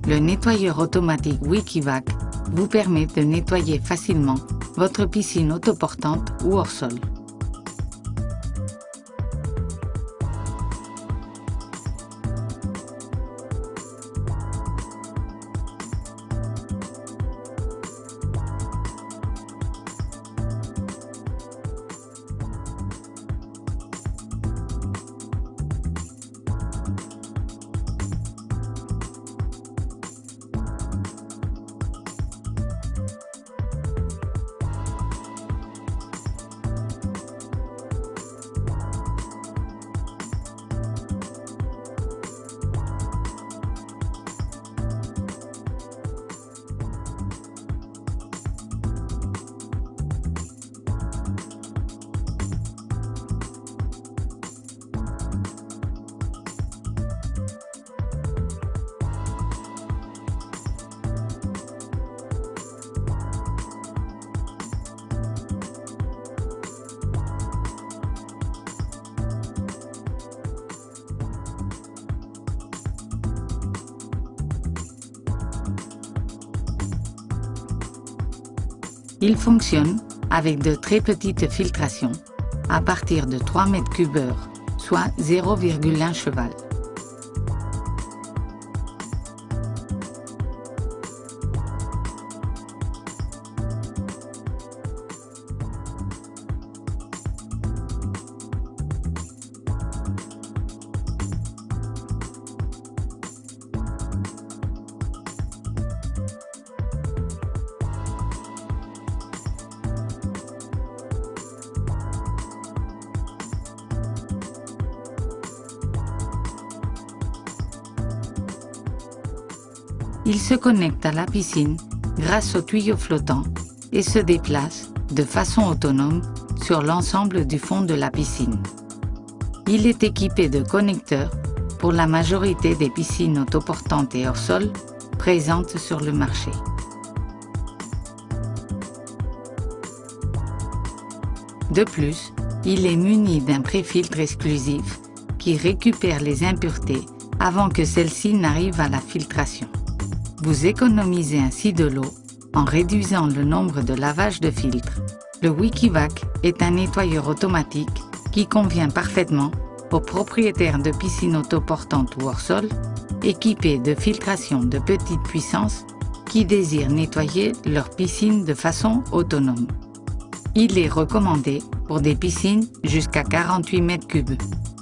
Le nettoyeur automatique Wikivac vous permet de nettoyer facilement votre piscine autoportante ou hors sol. Il fonctionne avec de très petites filtrations, à partir de 3 m3, soit 0,1 cheval. Il se connecte à la piscine grâce au tuyau flottant et se déplace de façon autonome sur l'ensemble du fond de la piscine. Il est équipé de connecteurs pour la majorité des piscines autoportantes et hors sol présentes sur le marché. De plus, il est muni d'un pré-filtre exclusif qui récupère les impuretés avant que celles-ci n'arrivent à la filtration. Vous économisez ainsi de l'eau en réduisant le nombre de lavages de filtres. Le Wikivac est un nettoyeur automatique qui convient parfaitement aux propriétaires de piscines autoportantes ou hors sol, équipés de filtration de petite puissance qui désirent nettoyer leur piscine de façon autonome. Il est recommandé pour des piscines jusqu'à 48 m3.